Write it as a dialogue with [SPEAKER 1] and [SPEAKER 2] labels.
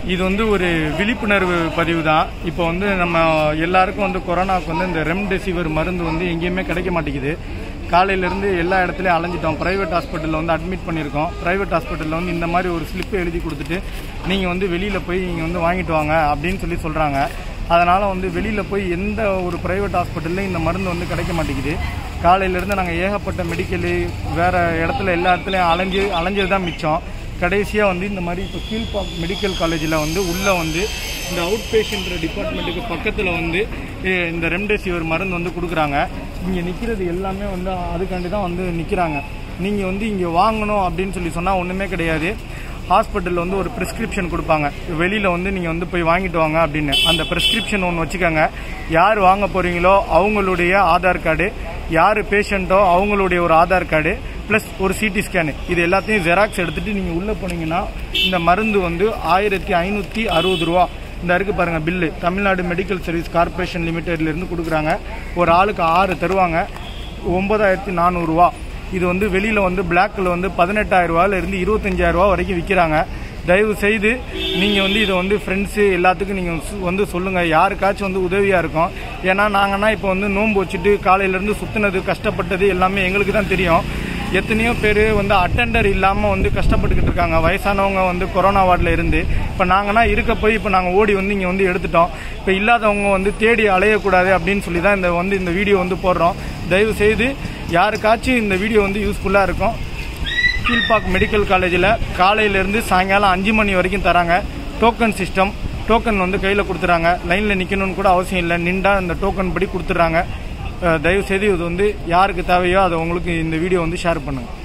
[SPEAKER 1] இது வந்து ஒரு விழிப்புணர்வு பதிவு தான். இப்போ வந்து நம்ம எல்லாருக்கும் வந்து கொரோனாவுக்கு வந்து இந்த ரெம்டெசிவிர் மருந்து வந்து எங்கேயுமே கிடைக்க மாட்டேங்குது. காலையிலேருந்து எல்லா இடத்துலையும் அலைஞ்சிட்டோம். ப்ரைவேட் ஹாஸ்பிட்டலில் வந்து அட்மிட் பண்ணியிருக்கோம். ப்ரைவேட் ஹாஸ்பிட்டலில் வந்து இந்த மாதிரி ஒரு ஸ்லிப்பை எழுதி கொடுத்துட்டு நீங்கள் வந்து வெளியில் போய் நீங்கள் வந்து வாங்கிட்டு வாங்க அப்படின்னு சொல்கிறாங்க. அதனால் வந்து வெளியில் போய் எந்த ஒரு ப்ரைவேட் ஹாஸ்பிட்டல்லையும் இந்த மருந்து வந்து கிடைக்க மாட்டேங்குது. காலையிலேருந்து நாங்கள் ஏகப்பட்ட மெடிக்கலு வேறு இடத்துல எல்லா இடத்துலையும் அலைஞ்சது தான் மிச்சம். கடைசியாக வந்து இந்த மாதிரி இப்போ கீழ்பாக் மெடிக்கல் காலேஜில் வந்து உள்ளே வந்து இந்த அவுட் பேஷண்ட் டிபார்ட்மெண்ட்டுக்கு பக்கத்தில் வந்து இந்த ரெம்டெசிவிர் மருந்து வந்து கொடுக்குறாங்க. இங்கே நிற்கிறது எல்லாமே வந்து அதுக்காண்டி தான் வந்து நிற்கிறாங்க. நீங்கள் வந்து இங்கே வாங்கணும் அப்படின்னு சொன்னால் ஒன்றுமே கிடையாது. ஹாஸ்பிட்டலில் வந்து ஒரு ப்ரிஸ்கிரிப்ஷன் கொடுப்பாங்க, வெளியில் வந்து நீங்கள் வந்து போய் வாங்கிட்டு வாங்க அப்படின்னு. அந்த ப்ரிஸ்கிரிப்ஷன் ஒன்று வச்சுக்கோங்க. யார் வாங்க போகிறீங்களோ அவங்களுடைய ஆதார் கார்டு, யார் பேஷண்ட்டோ அவங்களுடைய ஒரு ஆதார் கார்டு ப்ளஸ் ஒரு சிடி ஸ்கேனு, இது எல்லாத்தையும் ஜெராக்ஸ் எடுத்துகிட்டு நீங்கள் உள்ளே போனீங்கன்னா இந்த மருந்து வந்து 1560 ரூபா. இந்த இருக்குது பாருங்கள் bill, Tamil Nadu medical service corporation லிமிடெட்லேருந்து கொடுக்குறாங்க. ஒரு ஆளுக்கு 6 தருவாங்க, 9400 ரூபா. இது வந்து வெளியில் வந்து பிளாக்கில் வந்து 18,000 ரூபாயிலிருந்து 25,000 ரூபா வரைக்கும் விற்கிறாங்க. தயவு செய்து நீங்கள் வந்து இதை வந்து ஃப்ரெண்ட்ஸு எல்லாத்துக்கும் நீங்கள் வந்து சொல்லுங்கள், யாருக்காச்சும் வந்து உதவியாக இருக்கும். ஏன்னா நாங்கன்னா இப்போ வந்து நோன்பு வச்சுட்டு காலையிலேருந்து சுற்றினது கஷ்டப்பட்டது எல்லாமே எங்களுக்கு தான் தெரியும். எத்தனையோ பேர் வந்து அட்டெண்டர் இல்லாமல் வந்து கஷ்டப்பட்டுக்கிட்டு இருக்காங்க. வயசானவங்க வந்து கொரோனா வார்டில் இருந்து இப்போ நாங்கன்னா இருக்க போய் இப்போ நாங்கள் ஓடி வந்து இங்கே வந்து எடுத்துட்டோம். இப்போ இல்லாதவங்க வந்து தேடி அலையக்கூடாது அப்படின்னு தான் இந்த வீடியோ வந்து போடுறோம். தயவு செய்து யாருக்காச்சும் இந்த வீடியோ வந்து யூஸ்ஃபுல்லாக இருக்கும். கீழ்பாக் மெடிக்கல் காலேஜில் காலையிலேருந்து சாயங்காலம் 5 மணி வரைக்கும் தராங்க. டோக்கன் சிஸ்டம், டோக்கன் வந்து கையில் கொடுத்துறாங்க. லைனில் நிற்கணும்னு கூட அவசியம் இல்லை, நின்றா இந்த டோக்கன் படி கொடுத்துட்றாங்க. தயவுசெய்து இது வந்து யாருக்கு தேவையோ அதை உங்களுக்கு இந்த வீடியோ வந்து ஷேர் பண்ணுங்கள்.